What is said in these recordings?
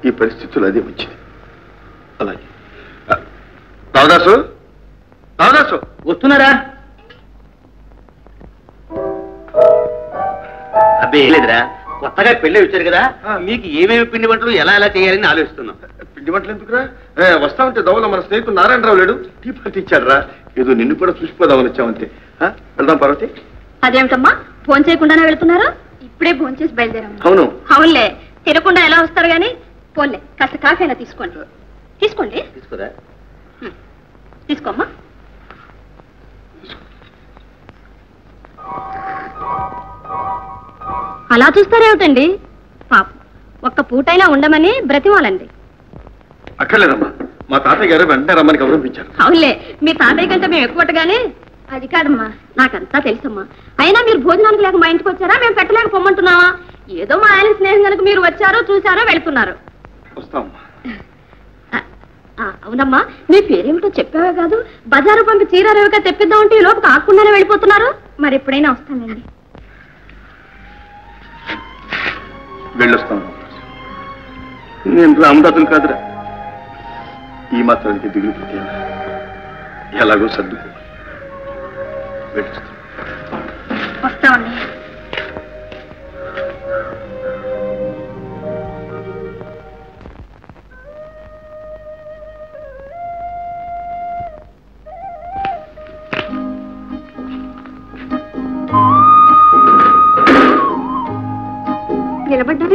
ఈ పరిస్థితులు అదే వచ్చింది. అలాగే రావదాసు, రావదాసు వస్తున్నారా? అబ్బే లేదురా, కొత్తగా పెళ్ళి వచ్చారు కదా, మీకు ఏమేమి పిండి వంటలు ఎలా ఎలా చేయాలని ఆలోచిస్తున్నాం. పిండి వంటలు ఎందుకురా? వస్తా ఉంటే దోవలో మన స్నేహితుడు నారాయణరావు లేడు, టీ పార్టీ ఇచ్చాడు రా. ఏదో నిన్ను కూడా చూసిపోదామని వచ్చామంతే. వెళ్దాం పార్వతి. అదేమిటమ్మా ఫోన్ చేయకుండానే వెళ్తున్నారు? ఇప్పుడే ఫోన్ చేసి బయలుదేరాము. అవును. అవునులే, తినకుండా ఎలా వస్తారు గాని. పోన్లే, కాస్త కాఫీ అయినా తీసుకోండి. తీసుకోండి. తీసుకురా. తీసుకోమ్మా. అలా చూస్తారేమిటండి? పాపం ఒక్క పూటైనా ఉండమని బ్రతిమాలండి. అక్కర్లేదమ్మా, మా తాతయ్య గారు వెంటనే రమ్మని గౌరవించారు. అవునులే, మీ తాతయ్య కంటే మేము ఎక్కువగానే. అది కాదమ్మా, నాకంతా తెలుసమ్మా. అయినా మీరు భోజనానికి లేక మా ఇంటికి వచ్చారా? మేము పెట్టలేక పొమ్మంటున్నావా? ఏదో మా ఆయన స్నేహం కనుక మీరు వచ్చారో చూసారో వెళ్తున్నారు. వస్తామమ్మా. అవునమ్మా, మీ పేరేమిటో చెప్పావే కాదు. బజారు పంపి చీరారేవిగా తెప్పిద్దామంటే ఈ లోపు కాకుండానే వెళ్ళిపోతున్నారు. మరి ఎప్పుడైనా వస్తానండి. వెళ్ళొస్తాను. నేను రామదాసులు కాదురా, ఈ మాత్రానికి దిగులు పెట్టాను. ఎలాగో సర్దుకో. వస్తామండి. నిలబడ్డారే?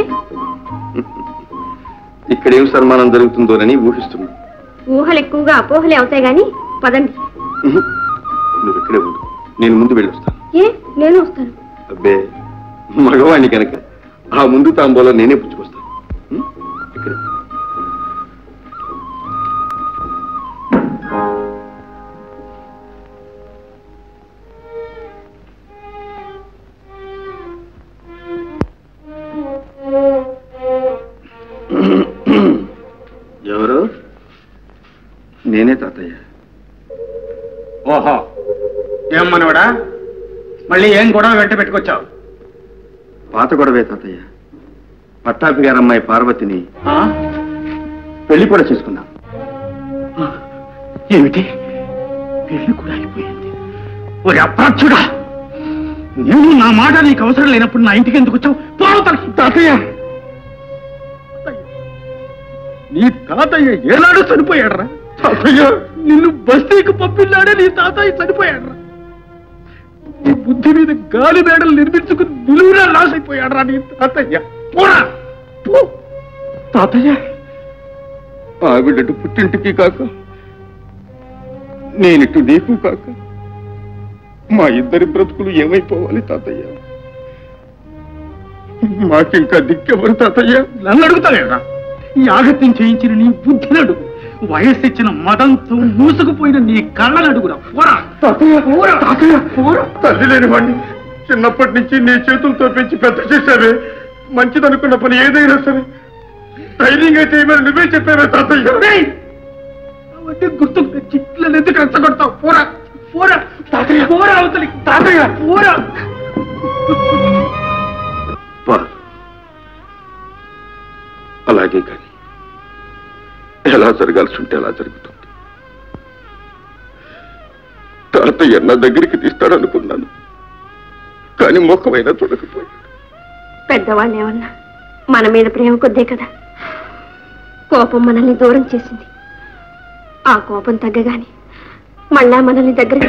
ఇక్కడేం సన్మానం జరుగుతుందోనని ఊహిస్తున్నాను. ఊహలు ఎక్కువగా అపోహలే అవుతాయి గాని పదండి. నువ్వు ఇక్కడే ఉండు, నేను ముందు వెళ్ళొస్తాను. ఏ, నేను వస్తాను. అబ్బే, మగవాణ్ణి కనుక ఆ ముందు తాంబోలో నేనే పుచ్చుకొస్తాను. ఇక్కడే. ఎవరు? నేనే తాతయ్య. ఓహో, ఏం మనవడా, మళ్ళీ ఏం గొడవ వెంట పెట్టుకొచ్చావు? పాత గొడవే తాతయ్య. పట్టాపి గారు అమ్మాయి పార్వతిని పెళ్లి కూడా చేసుకున్నాం. ఏమిటి, పెళ్లి కూడా అయిపోయింది? ఒరే అప్రాచ్యుడా, నేను నా మాట నీకు అవసరం లేనప్పుడు నా ఇంటికి ఎందుకు వచ్చావు? పార్వతి. తాతయ్య, నీ తాతయ్య ఏనాడు చనిపోయాడరా? తాతయ్య, నిన్ను బస్తీకి పంపిల్లాడే నీ తాతయ్య చనిపోయాడరా? నీ బుద్ధి మీద గాలి మేడలు నిర్మించుకుని నిలువురా నాశైపోయాడరా నీ తాతయ్య. పోరా పో. తాతయ్య, ఆవిడటు పుట్టింటికి కాక నేనిటు నీకు కాక మా ఇద్దరి బ్రతుకులు ఏమైపోవాలి తాతయ్య? మాకింకా దిక్కెవరు తాతయ్య? నన్ను అడుగుతావేరా? ఈ ఆగత్యం చేయించిన నీ బుద్ధినడు, వయస్సు ఇచ్చిన మదంతో మూసుకుపోయిన నీ కళ్ళనడుగురా. పోరా తాతయ్య, పోరా తాతయ్య, పోరా. తల్లి లేని వాడిని చిన్నప్పటి నుంచి నీ చేతులతో పెంచి పెద్ద చేశావే. మంచిదనుకున్న పని ఏదైనా సరే ధైర్యంగా చేయమని నువ్వే చెప్పావే తాతయ్య. అవన్నీ గుర్తుకు తెచ్చి నన్ను ఎందుకు రెచ్చగొడతావు? పోరా పోరా తాతయ్య, పోరా అవతలి. తాతయ్య, పోరా. అలాగే కానీ ఎలా జరగాల్సి ఉంటే అలా జరుగుతుంది. తాతయ్య నా దగ్గరికి తీస్తాడనుకున్నాను, కానీ ముఖమైనా చూడకపోయాడు. పెద్దవాళ్ళు ఏమన్నా మన మీద ప్రేమ కొద్దే కదా. కోపం మనల్ని దూరం చేసింది. ఆ కోపం తగ్గగాని మళ్ళా మనల్ని దగ్గర.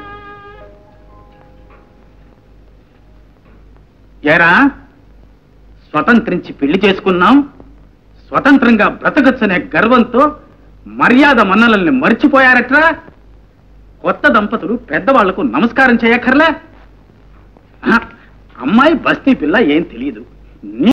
ఏరా, స్వతంత్రించి పెళ్లి చేసుకున్నాం, స్వతంత్రంగా బ్రతకచ్చనే గర్వంతో మర్యాద మన్నలల్ని మర్చిపోయారట్రా? కొత్త దంపతులు పెద్దవాళ్లకు నమస్కారం చేయక్కర్లే? అమ్మాయి బస్తీ పిల్ల ఏం తెలియదు.